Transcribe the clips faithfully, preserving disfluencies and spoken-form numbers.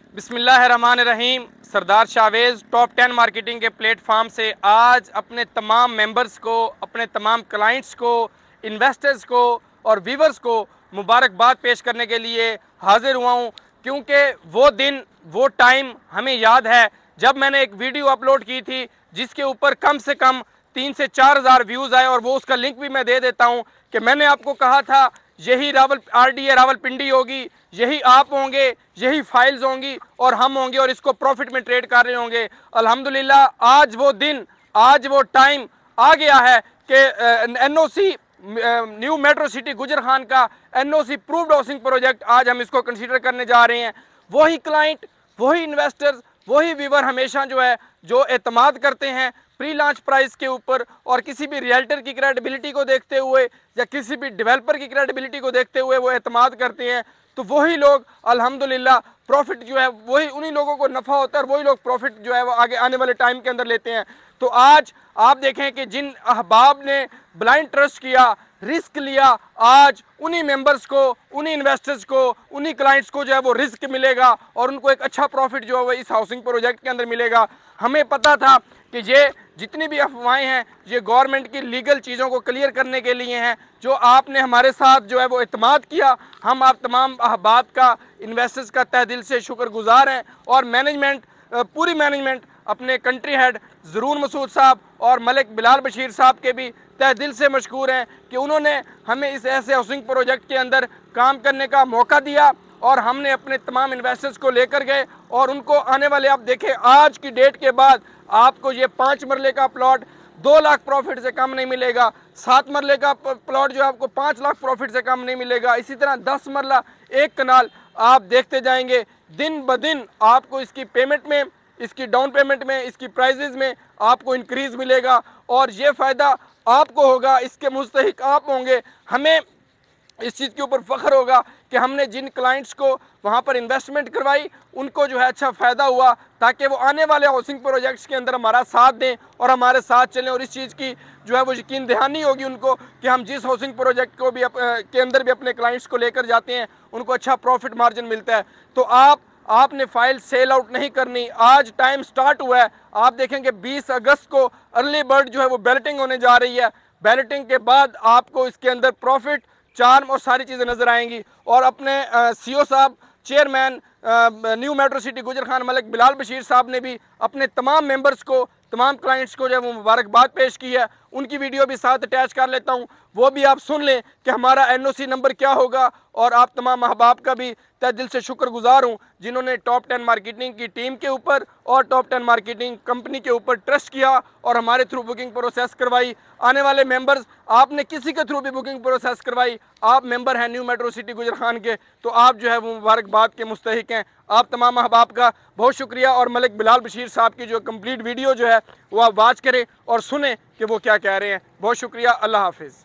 बिस्मिल्लाहिर्रहमानिर्रहीम। Sardar Shavez top ten marketing के platform से आज अपने तमाम मेंबर्स को, अपने तमाम क्लाइंट्स को, इन्वेस्टर्स को और व्यूवर्स को मुबारकबाद पेश करने के लिए हाजिर हुआ हूँ, क्योंकि वो दिन, वो टाइम हमें याद है जब मैंने एक वीडियो अपलोड की थी जिसके ऊपर कम से कम तीन से चार हज़ार व्यूज़ आए। और वो उसका लिंक भी मैं दे देता हूँ कि मैंने आपको कहा था यही Rawal R D A Rawalpindi होगी, यही आप होंगे, यही फाइल्स होंगी और हम होंगे और इसको प्रॉफिट में ट्रेड कर रहे होंगे। अल्हम्दुलिल्लाह आज वो दिन, आज वो टाइम आ गया है कि N O C new metro city Gujar Khan का N O C approved housing project आज हम इसको कंसीडर करने जा रहे हैं। वही क्लाइंट, वही इन्वेस्टर्स, वही व्यूवर हमेशा जो है जो एतमाद करते हैं प्री लॉन्च प्राइस के ऊपर और किसी भी रियल्टर की क्रेडिबिलिटी को देखते हुए या किसी भी डेवलपर की क्रेडिबिलिटी को देखते हुए वो एतमाद करते हैं, तो वही लोग अल्हम्दुलिल्लाह प्रॉफिट जो है वही उन्हीं लोगों को नफ़ा होता है और वही लोग प्रॉफिट जो है वो आगे आने वाले टाइम के अंदर लेते हैं। तो आज आप देखें कि जिन अहबाब ने ब्लाइंड ट्रस्ट किया, रिस्क लिया, आज उन्हीं मेंबर्स को, उन्हीं इन्वेस्टर्स को, उन्हीं क्लाइंट्स को जो है वो रिस्क मिलेगा और उनको एक अच्छा प्रॉफिट जो है वो इस हाउसिंग प्रोजेक्ट के अंदर मिलेगा। हमें पता था कि ये जितनी भी अफवाहें हैं ये गवर्नमेंट की लीगल चीज़ों को क्लियर करने के लिए हैं। जो आपने हमारे साथ जो है वो इत्मीनान किया, हम आप तमाम अहबाब का, इन्वेस्टर्स का तहे दिल से शुक्रगुजार हैं। और मैनेजमेंट, पूरी मैनेजमेंट, अपने कंट्री हेड ज़रून मसूद साहब और मलिक बिलाल बशीर साहब के भी तहे दिल से मशकूर हैं कि उन्होंने हमें इस ऐसे हाउसिंग प्रोजेक्ट के अंदर काम करने का मौका दिया और हमने अपने तमाम इन्वेस्टर्स को लेकर गए और उनको आने वाले, आप देखें आज की डेट के बाद आपको ये पाँच मरले का प्लॉट दो लाख प्रॉफिट से कम नहीं मिलेगा, सात मरले का प्लॉट जो है आपको पाँच लाख प्रॉफिट से कम नहीं मिलेगा, इसी तरह दस मरला एक कनाल आप देखते जाएंगे। दिन ब दिन आपको इसकी पेमेंट में, इसकी डाउन पेमेंट में, इसकी प्राइजेज़ में आपको इंक्रीज़ मिलेगा और ये फ़ायदा आपको होगा, इसके मुस्तहिक आप होंगे। हमें इस चीज़ के ऊपर फ़ख्र होगा कि हमने जिन क्लाइंट्स को वहाँ पर इन्वेस्टमेंट करवाई उनको जो है अच्छा फ़ायदा हुआ, ताकि वो आने वाले हाउसिंग प्रोजेक्ट्स के अंदर हमारा साथ दें और हमारे साथ चलें और इस चीज़ की जो है वो यकीन दहानी होगी उनको कि हम जिस हाउसिंग प्रोजेक्ट को भी अप, के अंदर भी अपने क्लाइंट्स को लेकर जाते हैं उनको अच्छा प्रॉफिट मार्जिन मिलता है। तो आप आपने फाइल सेल आउट नहीं करनी, आज टाइम स्टार्ट हुआ है। आप देखेंगे बीस अगस्त को अर्ली बर्ड जो है वो बैलेटिंग होने जा रही है। बैलेटिंग के बाद आपको इसके अंदर प्रॉफिट, चार्म और सारी चीज़ें नज़र आएंगी। और अपने सी ओ साहब, chairman new metro city Gujar Khan Malik Bilal Bashir साहब ने भी अपने तमाम मेंबर्स को, तमाम क्लाइंट्स को जो है वो मुबारकबाद पेश की है। उनकी वीडियो भी साथ अटैच कर लेता हूँ, वो भी आप सुन लें कि हमारा एन ओ सी नंबर क्या होगा। और आप तमाम अहबाब का भी तहे दिल से शुक्रगुजार हूँ जिन्होंने टॉप टेन मार्केटिंग की टीम के ऊपर और टॉप टेन मार्केटिंग कंपनी के ऊपर ट्रस्ट किया और हमारे थ्रू बुकिंग प्रोसेस करवाई। आने वाले मेंबर्स, आपने किसी के थ्रू भी बुकिंग प्रोसेस करवाई, आप मेंबर हैं new metro city Gujar Khan के, तो आप जो है वो मुबारकबाद के मुस्तहिक हैं। आप तमाम अहबाब का बहुत शुक्रिया। और मलिक बिलाल बशीर साहब की जो कंप्लीट वीडियो जो है वो आप वॉच करें और सुने कि वो क्या कह रहे हैं। बहुत शुक्रिया, अल्लाह हाफिज़।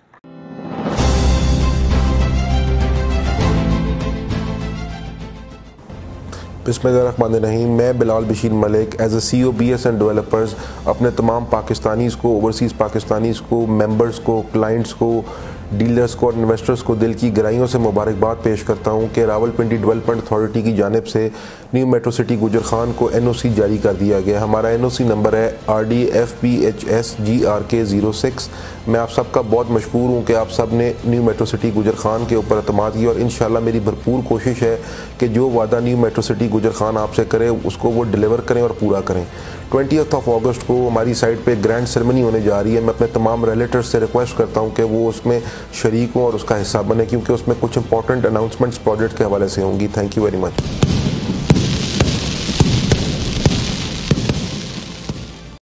बिस्मिल्लाहिर्रहमानिर्रहीम। मैं Bilal Bashir Malik as A C O B S and developers अपने तमाम पाकिस्तानीज़ को, ओवरसीज़ पाकिस्तानीज़ को, मेंबर्स को, क्लाइंट्स को, डीलर्स को और इन्वेस्टर्स को दिल की गहराइयों से मुबारकबाद पेश करता हूँ कि रावलपिंडी डेवलपमेंट अथॉरिटी की जानिब से new metro city Gujar Khan को एन ओ सी जारी कर दिया गया। हमारा एन ओ सी नंबर है R D F P H S G R K zero six. मैं आप सबका बहुत मशहूर हूँ कि आप सब ने new metro city Gujar Khan के ऊपर अतमाद किया और इंशाल्लाह मेरी भरपूर कोशिश है कि जो वादा new metro city Gujar Khan आपसे करे उसको वो डिलीवर करें और पूरा करें। ट्वेंटियथ ऑफ अगस्त को हमारी साइट पे ग्रैंड सेरेमनी होने जा रही है। मैं अपने तमाम रिलेटिव्स से रिक्वेस्ट करता हूँ कि वो उसमें शरीक हों और उसका हिस्सा बने, क्योंकि उसमें कुछ इंपॉर्टेंट अनाउंसमेंट्स प्रोजेक्ट के हवाले से होंगी। Thank you very much.